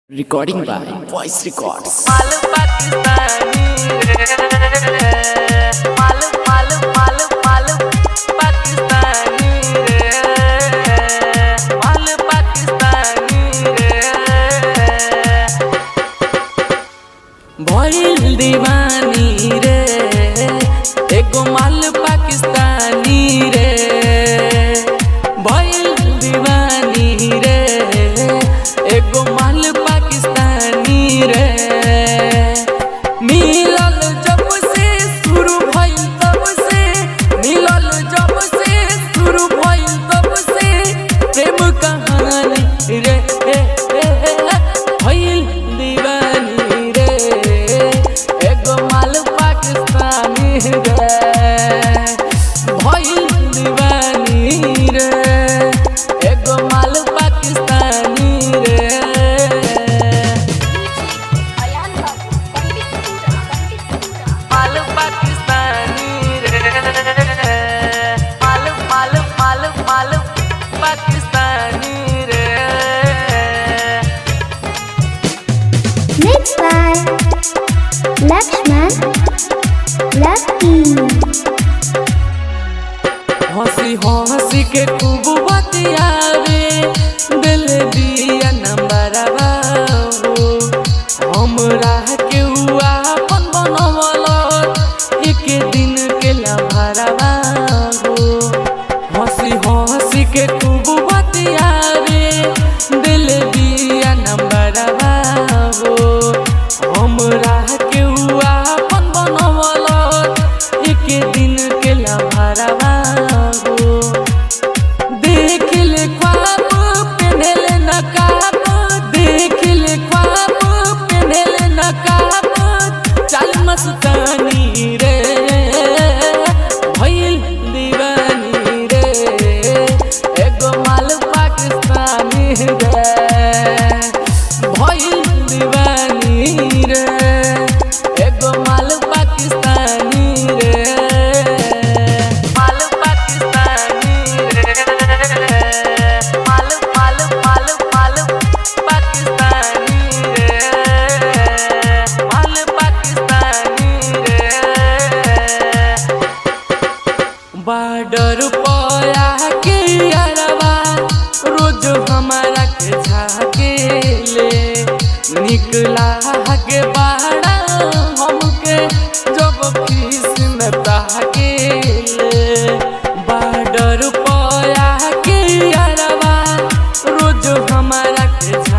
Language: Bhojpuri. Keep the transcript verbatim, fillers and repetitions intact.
Recording by Voice Records. मालू पाकिस्तानी रे, मालू मालू मालू मालू पाकिस्तानी रे, मालू पाकिस्तानी रे, भइल दीवानी रे, एगो मालू पाकिस्तानी रे, भइल दीवानी रे, एगो मालू पाकिस्तानी रे, मिलल जब से शुरू भइल तब से, मिलल जब से शुरू भइल तब से, प्रेम कहानी रे, भइल दीवानी रे, एगो मालू पाकिस्तानी रे, भइल दीवानी रे, एगो मालू पाकिस्तानी रे। मालू पाकिस्तानी रे, मालू मालू मालू मालू पाकिस्तानी रे। Mixed by Lakshman Lucky. हंसी हंसी के खूब बतियावे, दिल दिया नंबरवा हो, हमरा के हुआ अपन बनवलो, एक दिन के लभरवा हो। हंसी हंसी के खूब बतियावे, दिल दिया नंबरवा हो, हमरा के हुआ अपन बनवलो, एक दिन के लभरवा हो। देख ले ख्वाब पहनले नकाब, देख ले ख्वाब पहनले नकाब, चल मस्तानी रे, भइल दीवानी रे, एगो मालू पाकिस्तानी रे, भइल दीवानी रे, एगो मालू पाकिस्तानी रे, मालू पाकिस्तानी रे, मालू मालू मालू मालू पाकिस्तानी रे, मालू पाकिस्तानी रे। बॉर्डर पया के अरवा रोज हमारा के झाके ले, निकला के बाड़ा हमके जब खीस में ताके ले। बॉर्डर पया के अरवा रोज हमारा के